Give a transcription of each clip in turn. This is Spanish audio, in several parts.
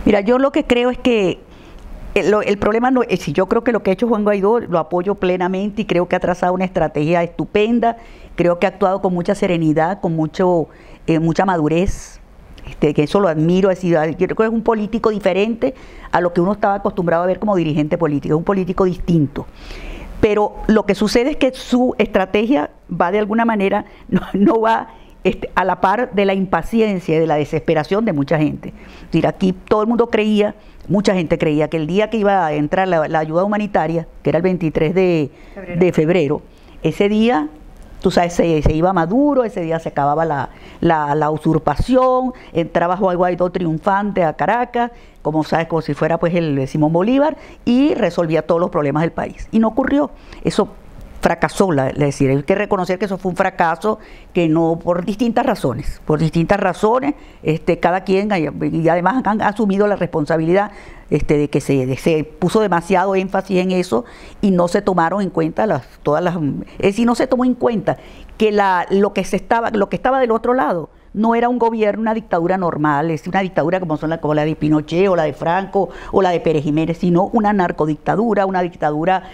Mira, yo lo que creo es que el problema no es, si yo creo que lo que ha hecho Juan Guaidó lo apoyo plenamente y creo que ha trazado una estrategia estupenda, creo que ha actuado con mucha serenidad, con mucha madurez, que eso lo admiro, yo creo que es un político diferente a lo que uno estaba acostumbrado a ver como dirigente político, es un político distinto. Pero lo que sucede es que su estrategia va de alguna manera, no va a la par de la impaciencia y de la desesperación de mucha gente. Es decir, aquí todo el mundo creía, mucha gente creía que el día que iba a entrar la ayuda humanitaria, que era el 23 de febrero, ese día, tú sabes, se iba Maduro, ese día se acababa la usurpación, entraba Juan Guaidó triunfante a Caracas, como sabes, como si fuera pues el Simón Bolívar, y resolvía todos los problemas del país. Y no ocurrió. Eso fracasó, es decir, hay que reconocer que eso fue un fracaso, que no, por distintas razones, cada quien, y además han asumido la responsabilidad de que se puso demasiado énfasis en eso y no se tomaron en cuenta es decir, no se tomó en cuenta que lo que estaba del otro lado no era un gobierno, una dictadura normal, es una dictadura como la de Pinochet o la de Franco o la de Pérez Jiménez, sino una narcodictadura, una dictadura,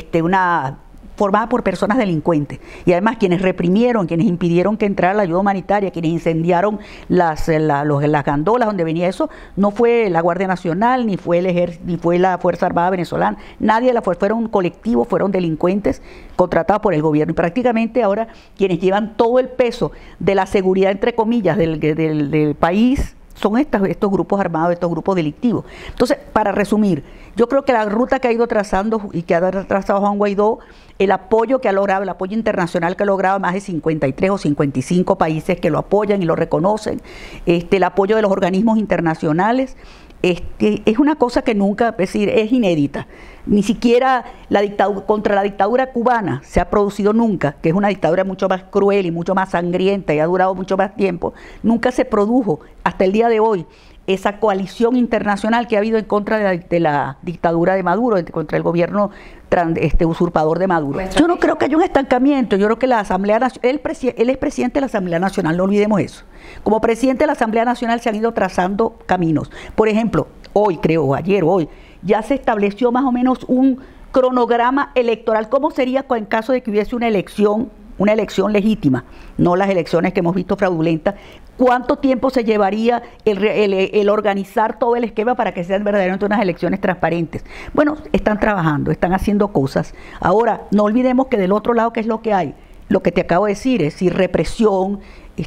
formada por personas delincuentes. Y además quienes reprimieron, quienes impidieron que entrara la ayuda humanitaria, quienes incendiaron las gandolas donde venía eso, no fue la Guardia Nacional, ni fue el Ejército, ni fue la Fuerza Armada Venezolana, nadie de la fuerza, fueron colectivos, fueron delincuentes contratados por el gobierno. Y prácticamente ahora quienes llevan todo el peso de la seguridad, entre comillas, del país, son estos grupos armados, estos grupos delictivos. Entonces, para resumir, yo creo que la ruta que ha ido trazando y que ha trazado Juan Guaidó, el apoyo que ha logrado, el apoyo internacional que ha logrado, más de 53 o 55 países que lo apoyan y lo reconocen, el apoyo de los organismos internacionales, es una cosa que nunca, es decir, es inédita. Ni siquiera contra la dictadura cubana se ha producido nunca, que es una dictadura mucho más cruel y mucho más sangrienta y ha durado mucho más tiempo, nunca se produjo hasta el día de hoy esa coalición internacional que ha habido en contra de la dictadura de Maduro, contra el gobierno usurpador de Maduro. Yo no creo que haya un estancamiento, yo creo que la Asamblea Nacional, él es presidente de la Asamblea Nacional, no olvidemos eso. Como presidente de la Asamblea Nacional se han ido trazando caminos. Por ejemplo, hoy, ya se estableció más o menos un cronograma electoral. ¿Cómo sería en caso de que hubiese una elección legítima, no las elecciones que hemos visto fraudulentas? ¿Cuánto tiempo se llevaría el organizar todo el esquema para que sean verdaderamente unas elecciones transparentes? Bueno, están trabajando, están haciendo cosas. Ahora, no olvidemos que del otro lado, ¿qué es lo que hay? Lo que te acabo de decir, es decir, represión,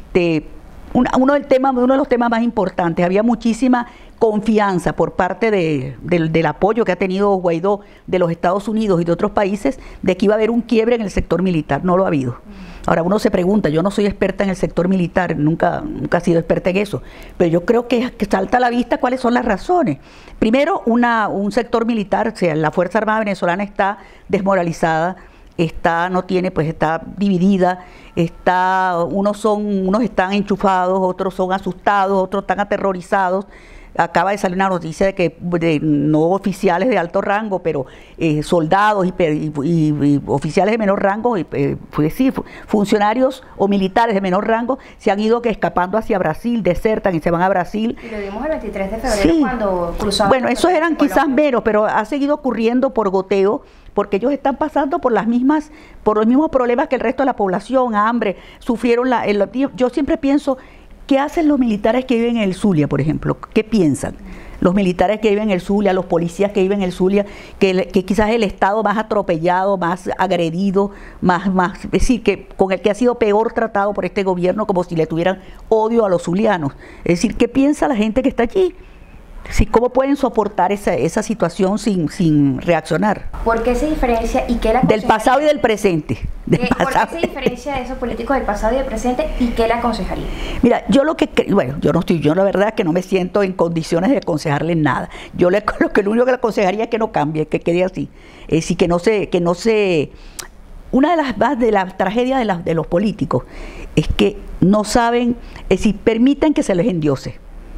uno de los temas más importantes, había muchísima confianza por parte del apoyo que ha tenido Guaidó de los Estados Unidos y de otros países de que iba a haber un quiebre en el sector militar. No lo ha habido. Ahora uno se pregunta, yo no soy experta en el sector militar, nunca he sido experta en eso, pero yo creo que salta a la vista cuáles son las razones. Primero, un sector militar, o sea, la Fuerza Armada Venezolana está desmoralizada, está dividida, unos están enchufados, otros son asustados, otros están aterrorizados. Acaba de salir una noticia de que no oficiales de alto rango, pero soldados y oficiales de menor rango, funcionarios o militares de menor rango se han ido escapando hacia Brasil, desertan y se van a Brasil. Y lo vimos el 23 de febrero cuando cruzaban. Bueno, esos eran quizás menos, pero ha seguido ocurriendo por goteo, porque ellos están pasando por los mismos problemas que el resto de la población, hambre, sufrieron yo siempre pienso, ¿qué hacen los militares que viven en el Zulia, por ejemplo? ¿Qué piensan? Los militares que viven en el Zulia, los policías que viven en el Zulia, que quizás el Estado más atropellado, más agredido, es decir, con el que ha sido peor tratado por este gobierno, como si le tuvieran odio a los zulianos. Es decir, ¿qué piensa la gente que está allí? Sí, ¿cómo pueden soportar esa situación sin reaccionar? ¿Por qué se diferencia y qué la del pasado y del presente? ¿Por qué se diferencia de esos políticos del pasado y del presente y qué le aconsejaría? Mira, yo la verdad es que no me siento en condiciones de aconsejarle nada. Lo único que le aconsejaría es que no cambie, que quede así. Es decir, que no se una de las tragedias de los políticos es que no saben, es decir, permiten que se les endiose.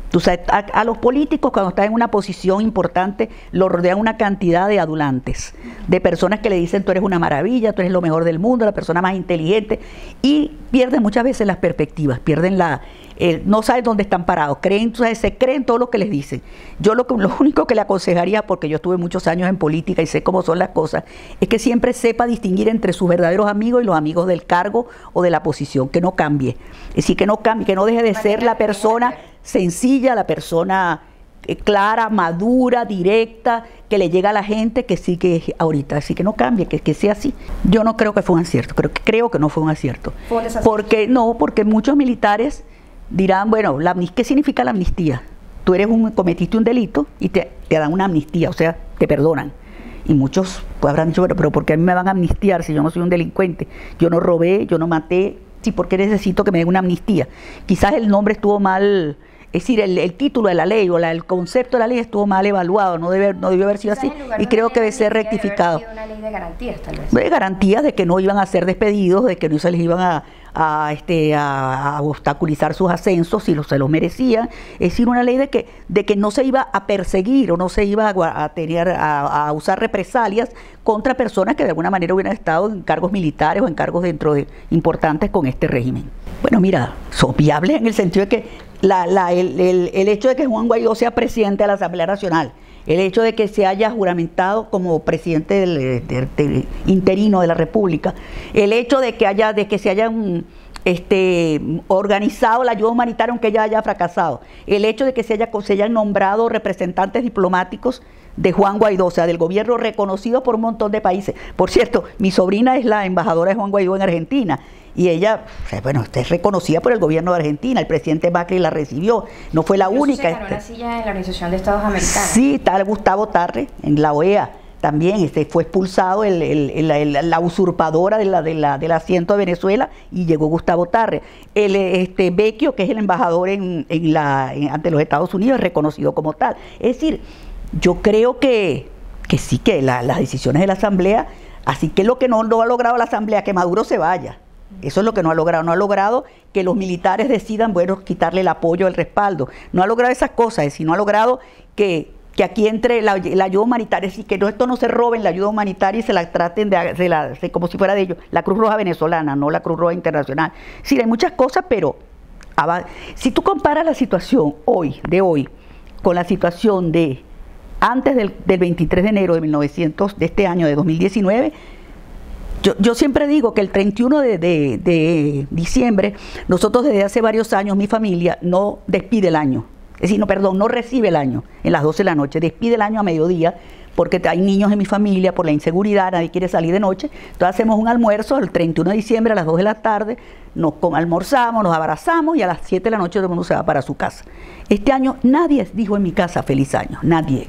Tú sabes, a los políticos cuando están en una posición importante los rodean una cantidad de adulantes, de personas que le dicen tú eres una maravilla, tú eres lo mejor del mundo, la persona más inteligente, y pierden muchas veces las perspectivas, pierden no saben dónde están parados, se creen todo lo que les dicen. Yo lo único que le aconsejaría, porque yo estuve muchos años en política y sé cómo son las cosas, es que siempre sepa distinguir entre sus verdaderos amigos y los amigos del cargo o de la posición, que no cambie. Es decir, que no cambie, que no deje de ser la persona sencilla, la persona clara, madura, directa, que le llega a la gente, que sí que es ahorita, así que no cambie, que sea así. Yo no creo que fue un acierto, creo que no fue un acierto. ¿Fue un desacierto? Porque muchos militares dirán, bueno, ¿qué significa la amnistía? Tú cometiste un delito y te dan una amnistía, o sea, te perdonan. Y muchos habrán dicho, bueno, pero ¿por qué a mí me van a amnistiar si yo no soy un delincuente? Yo no robé, yo no maté, sí, ¿por qué necesito que me den una amnistía? Quizás el nombre estuvo mal, es decir, el título de la ley o el concepto de la ley estuvo mal evaluado, no debió haber sido así, y creo que debe ser rectificado. Debe haber sido una ley de garantías, tal vez. De garantías de que no iban a ser despedidos, de que no se les iban a obstaculizar sus ascensos si se los merecían, es decir, una ley de que no se iba a perseguir o no se iba a usar represalias contra personas que de alguna manera hubieran estado en cargos militares o en cargos importantes con este régimen. Bueno, mira, son viables en el sentido de que el hecho de que Juan Guaidó sea presidente de la Asamblea Nacional, el hecho de que se haya juramentado como presidente del interino de la República, el hecho de que se hayan organizado la ayuda humanitaria aunque ya haya fracasado, el hecho de que se hayan nombrado representantes diplomáticos de Juan Guaidó, o sea, del gobierno reconocido por un montón de países. Por cierto, mi sobrina es la embajadora de Juan Guaidó en Argentina y ella, bueno, es reconocida por el gobierno de Argentina, el presidente Macri la recibió, no fue la única. Se ganó una silla en la Organización de Estados Americanos. Sí, tal Gustavo Tarre en la OEA. También fue expulsado la usurpadora del asiento de Venezuela y llegó Gustavo Tarre. Vecchio, que es el embajador ante los Estados Unidos, es reconocido como tal. Es decir, yo creo que sí, que las decisiones de la Asamblea, así que lo que no ha logrado la Asamblea, que Maduro se vaya. Eso es lo que no ha logrado que los militares decidan, bueno, quitarle el apoyo, el respaldo. No ha logrado esas cosas, es decir, no ha logrado que aquí entre la ayuda humanitaria, es decir, que esto no se roben la ayuda humanitaria y se la traten como si fuera de ellos, la Cruz Roja venezolana, no la Cruz Roja internacional. Sí, hay muchas cosas, pero si tú comparas la situación de hoy, con la situación de antes del 23 de enero de este año, de 2019, yo siempre digo que el 31 de diciembre, nosotros desde hace varios años, mi familia no despide el año. Es decir, no recibe el año en las 12 de la noche, despide el año a mediodía, porque hay niños en mi familia, por la inseguridad, nadie quiere salir de noche. Entonces hacemos un almuerzo el 31 de diciembre a las 2 de la tarde, almorzamos, nos abrazamos y a las 7 de la noche todo el mundo se va para su casa. Este año nadie dijo en mi casa feliz año, nadie.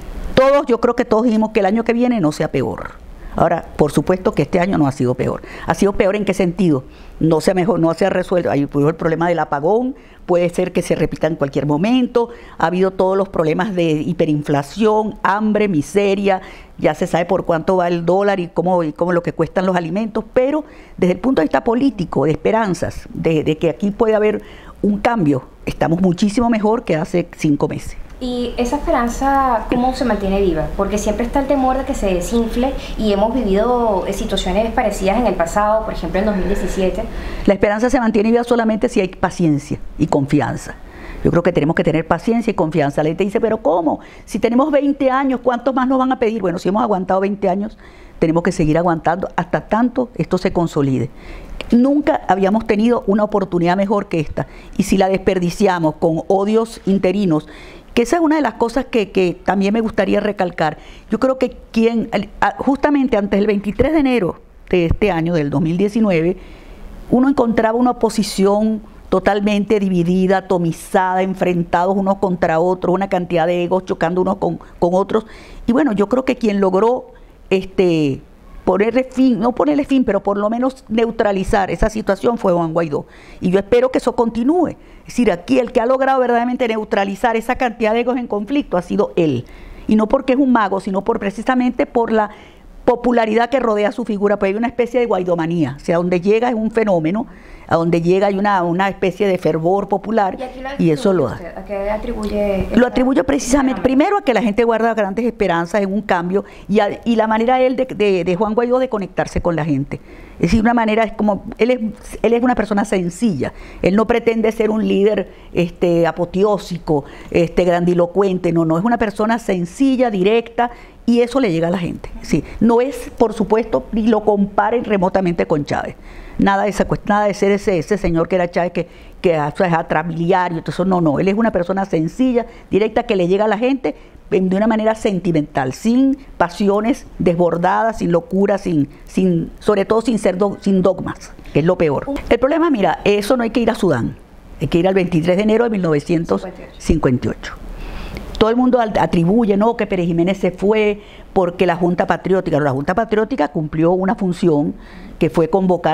Yo creo que todos dijimos que el año que viene no sea peor. Ahora, por supuesto que este año no ha sido peor. ¿Ha sido peor en qué sentido? No se ha resuelto. Hay el problema del apagón, puede ser que se repita en cualquier momento. Ha habido todos los problemas de hiperinflación, hambre, miseria. Ya se sabe por cuánto va el dólar y cómo lo que cuestan los alimentos. Pero desde el punto de vista político, de esperanzas, de que aquí puede haber un cambio, estamos muchísimo mejor que hace 5 meses. ¿Y esa esperanza cómo se mantiene viva? Porque siempre está el temor de que se desinfle y hemos vivido situaciones parecidas en el pasado, por ejemplo en 2017. La esperanza se mantiene viva solamente si hay paciencia y confianza. Yo creo que tenemos que tener paciencia y confianza. La gente dice, pero ¿cómo? Si tenemos 20 años, ¿cuántos más nos van a pedir? Bueno, si hemos aguantado 20 años, tenemos que seguir aguantando hasta tanto esto se consolide. Nunca habíamos tenido una oportunidad mejor que esta. Y si la desperdiciamos con odios interinos, que esa es una de las cosas que también me gustaría recalcar. Yo creo que justamente antes del 23 de enero de este año, del 2019, uno encontraba una oposición totalmente dividida, atomizada, enfrentados unos contra otros, una cantidad de egos chocando unos con otros. Y bueno, yo creo que quien logró no ponerle fin, pero por lo menos neutralizar esa situación fue Juan Guaidó. Y yo espero que eso continúe. Es decir, aquí el que ha logrado verdaderamente neutralizar esa cantidad de egos en conflicto ha sido él. Y no porque es un mago, sino precisamente por popularidad que rodea su figura, pues hay una especie de guaidomanía, o sea, donde llega es un fenómeno, a donde llega hay una especie de fervor popular, y eso lo hace. ¿A qué atribuye? Lo atribuyo precisamente, primero a que la gente guarda grandes esperanzas en un cambio, y la manera de Juan Guaidó de conectarse con la gente. Es decir, una manera, es como, él es una persona sencilla, él no pretende ser un líder apoteósico, grandilocuente, no, es una persona sencilla, directa, y eso le llega a la gente. Sí, no es, por supuesto, ni lo comparen remotamente con Chávez. Nada de ser ese señor que era Chávez, que es atrabiliario, entonces no, él es una persona sencilla, directa, que le llega a la gente de una manera sentimental, sin pasiones desbordadas, sin locura, sobre todo sin dogmas, que es lo peor. El problema, mira, eso no hay que ir a Sudán, hay que ir al 23 de enero de 1958. Todo el mundo atribuye, no, que Pérez Jiménez se fue porque la Junta Patriótica cumplió una función que fue convocar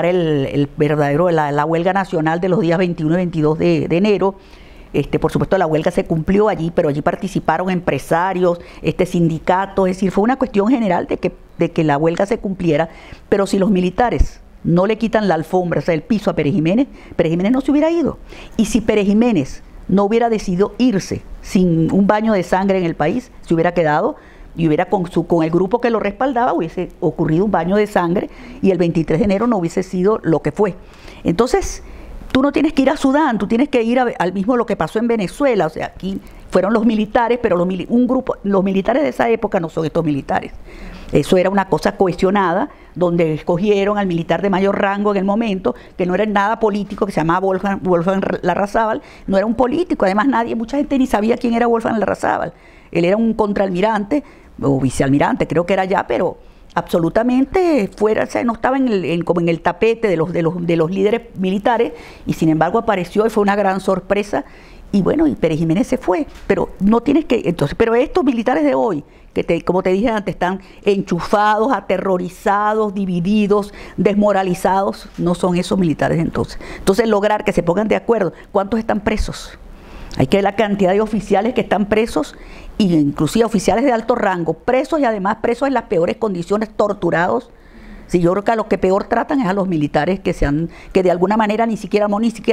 la huelga nacional de los días 21 y 22 de enero. Por supuesto la huelga se cumplió allí, pero allí participaron empresarios, sindicatos, es decir, fue una cuestión general de que la huelga se cumpliera, pero si los militares no le quitan la alfombra, o sea, el piso a Pérez Jiménez no se hubiera ido. Y si Pérez Jiménez no hubiera decidido irse sin un baño de sangre en el país, se hubiera quedado y hubiera con el grupo que lo respaldaba, hubiese ocurrido un baño de sangre y el 23 de enero no hubiese sido lo que fue. Entonces, tú no tienes que ir a Sudán, tú tienes que ir al mismo lo que pasó en Venezuela, o sea, aquí fueron los militares, pero los militares de esa época no son estos militares. Eso era una cosa cohesionada, donde escogieron al militar de mayor rango en el momento, que no era nada político, que se llamaba Wolfgang Larrazábal, no era un político, además mucha gente ni sabía quién era Wolfgang Larrazábal. Él era un contraalmirante, o vicealmirante, creo que era ya, pero absolutamente fuera, o sea, no estaba como en el tapete de los líderes militares, y sin embargo apareció y fue una gran sorpresa. Y bueno, y Pérez Jiménez se fue, pero no tienes que, entonces, pero estos militares de hoy, como te dije antes, están enchufados, aterrorizados, divididos, desmoralizados, no son esos militares entonces. Entonces lograr que se pongan de acuerdo, ¿cuántos están presos? Hay que ver la cantidad de oficiales que están presos, e inclusive oficiales de alto rango, presos y además presos en las peores condiciones, torturados. Sí, yo creo que a los que peor tratan es a los militares que de alguna manera ni siquiera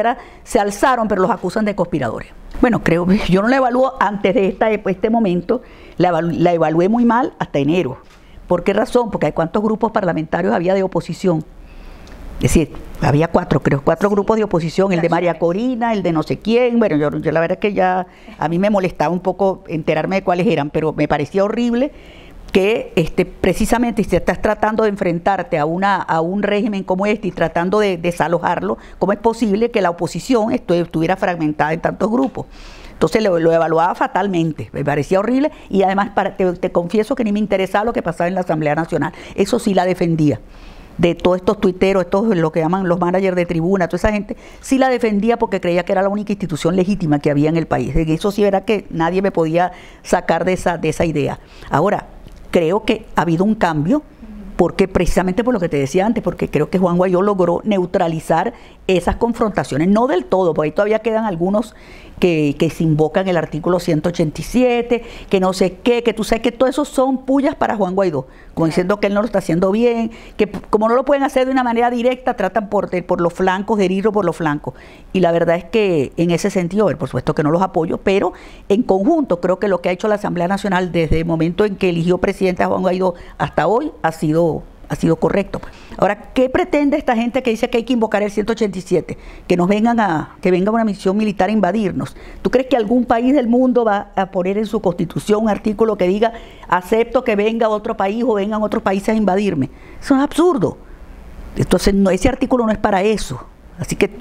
se alzaron, pero los acusan de conspiradores. Bueno, yo no la evalúo antes de este momento, la evalué muy mal hasta enero. ¿Por qué razón? Porque hay cuántos grupos parlamentarios había de oposición. Es decir, había cuatro grupos de oposición, el de María Corina, el de no sé quién. Bueno, yo la verdad es que ya a mí me molestaba un poco enterarme de cuáles eran, pero me parecía horrible que precisamente si estás tratando de enfrentarte a un régimen como este y tratando de desalojarlo, ¿cómo es posible que la oposición estuviera fragmentada en tantos grupos? Entonces lo evaluaba fatalmente, me parecía horrible, y además te confieso que ni me interesaba lo que pasaba en la Asamblea Nacional. Eso sí la defendía. De todos estos tuiteros, lo que llaman los managers de tribuna, toda esa gente, sí la defendía porque creía que era la única institución legítima que había en el país. Eso sí era que nadie me podía sacar de esa idea. Ahora, creo que ha habido un cambio, porque precisamente por lo que te decía antes, porque creo que Juan Guaidó logró neutralizar esas confrontaciones, no del todo, porque ahí todavía quedan algunos que se invocan el artículo 187, que no sé qué, que tú sabes que todo eso son pullas para Juan Guaidó, como diciendo que él no lo está haciendo bien, que como no lo pueden hacer de una manera directa, tratan por los flancos, de herirlo por los flancos. Y la verdad es que en ese sentido, por supuesto que no los apoyo, pero en conjunto creo que lo que ha hecho la Asamblea Nacional desde el momento en que eligió presidente a Juan Guaidó hasta hoy ha sido correcto. Ahora, ¿qué pretende esta gente que dice que hay que invocar el 187? Que venga una misión militar a invadirnos. ¿Tú crees que algún país del mundo va a poner en su constitución un artículo que diga acepto que venga otro país o vengan otros países a invadirme? Eso es absurdo. Entonces, ese artículo no es para eso. Así que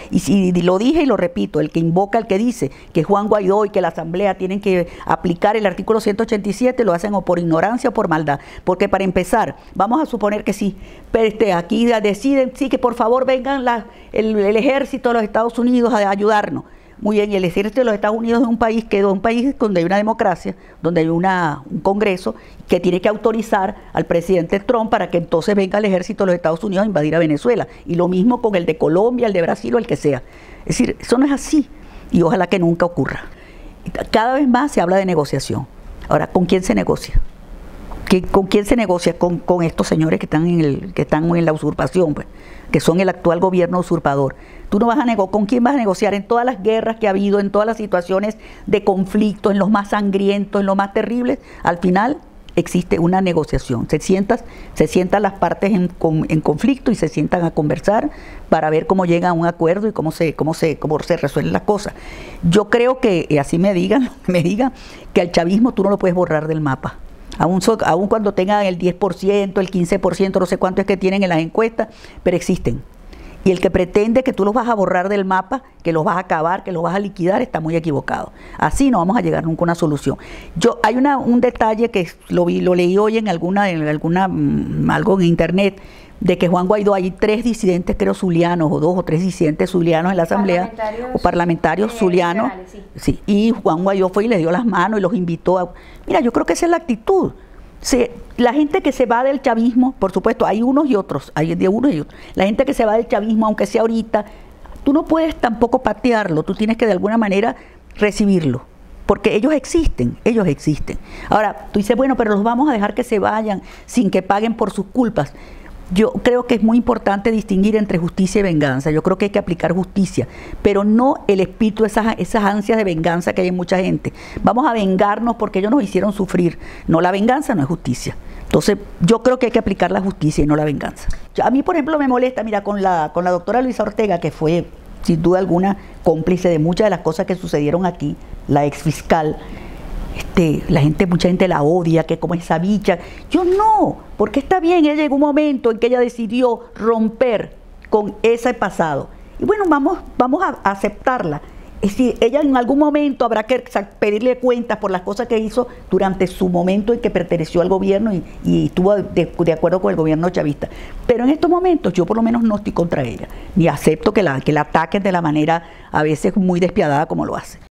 y lo dije y lo repito, el que invoca, el que dice que Juan Guaidó y que la Asamblea tienen que aplicar el artículo 187, lo hacen o por ignorancia o por maldad. Porque para empezar, vamos a suponer que sí, aquí deciden, sí, que por favor vengan el ejército de los Estados Unidos a ayudarnos. Muy bien, y el ejército de los Estados Unidos es un país donde hay una democracia, donde hay un Congreso que tiene que autorizar al presidente Trump para que entonces venga el ejército de los Estados Unidos a invadir a Venezuela. Y lo mismo con el de Colombia, el de Brasil o el que sea. Es decir, eso no es así y ojalá que nunca ocurra. Cada vez más se habla de negociación. Ahora, ¿con quién se negocia? ¿Con quién se negocia? Con estos señores que están en la usurpación, pues, que son el actual gobierno usurpador. Tú no vas a negociar, ¿con quién vas a negociar? En todas las guerras que ha habido, en todas las situaciones de conflicto, en los más sangrientos, en los más terribles, al final existe una negociación. Se sientan las partes en conflicto y se sientan a conversar para ver cómo llegan a un acuerdo y cómo se resuelven las cosas. Yo creo que, así me digan, que al chavismo tú no lo puedes borrar del mapa. Aún cuando tengan el 10%, el 15%, no sé cuánto es que tienen en las encuestas, pero existen. Y el que pretende que tú los vas a borrar del mapa, que los vas a acabar, que los vas a liquidar, está muy equivocado. Así no vamos a llegar nunca a una solución. Hay un detalle que lo leí hoy en algo en internet, de que Juan Guaidó, hay 3 disidentes, creo, zulianos, o 2 o 3 disidentes zulianos en la asamblea, o parlamentarios zulianos, sí, y Juan Guaidó fue y les dio las manos y los invitó a... Mira, yo creo que esa es la actitud. La gente que se va del chavismo, por supuesto, hay unos y otros, hay de unos y otros. La gente que se va del chavismo, aunque sea ahorita, tú no puedes tampoco patearlo, tú tienes que de alguna manera recibirlo, porque ellos existen. Ahora, tú dices, bueno, pero los vamos a dejar que se vayan sin que paguen por sus culpas. Yo creo que es muy importante distinguir entre justicia y venganza. Yo creo que hay que aplicar justicia, pero no el espíritu, esas ansias de venganza que hay en mucha gente. Vamos a vengarnos porque ellos nos hicieron sufrir. No, la venganza no es justicia. Entonces, yo creo que hay que aplicar la justicia y no la venganza. A mí, por ejemplo, me molesta, mira, con la doctora Luisa Ortega, que fue, sin duda alguna, cómplice de muchas de las cosas que sucedieron aquí, la exfiscal. Mucha gente la odia, que como esa bicha. Yo no, porque está bien, ella llegó un momento en que ella decidió romper con ese pasado. Y bueno, vamos a aceptarla. Es decir, ella en algún momento habrá que pedirle cuentas por las cosas que hizo durante su momento en que perteneció al gobierno y estuvo de acuerdo con el gobierno chavista. Pero en estos momentos yo por lo menos no estoy contra ella, ni acepto que la ataquen de la manera a veces muy despiadada como lo hace.